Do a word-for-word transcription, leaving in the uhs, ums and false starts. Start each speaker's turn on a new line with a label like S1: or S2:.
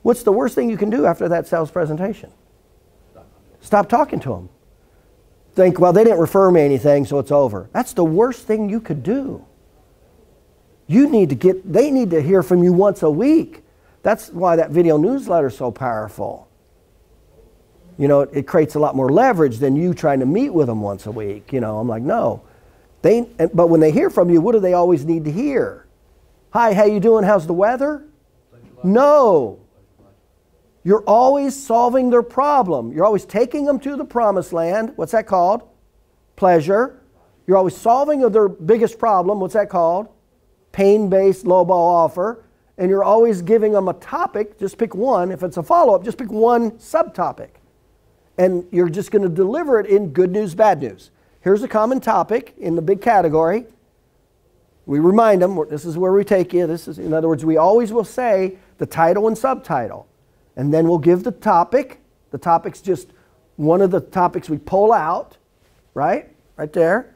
S1: What's the worst thing you can do after that sales presentation? Stop talking to them. Think, well, they didn't refer me anything, so it's over. That's the worst thing you could do. You need to get, they need to hear from you once a week. That's why that video newsletter is so powerful. You know, it, it creates a lot more leverage than you trying to meet with them once a week. You know, I'm like, no. They, but when they hear from you, what do they always need to hear? Hi, how you doing? How's the weather? No. You're always solving their problem. You're always taking them to the promised land. What's that called? Pleasure. You're always solving their biggest problem. What's that called? Pain-based low-ball offer. And you're always giving them a topic. Just pick one. If it's a follow-up, just pick one subtopic. And you're just going to deliver it in good news, bad news. Here's a common topic in the big category. We remind them, this is where we take you. This is, in other words, we always will say the title and subtitle. And then we'll give the topic. The topic's just one of the topics we pull out, right? Right there.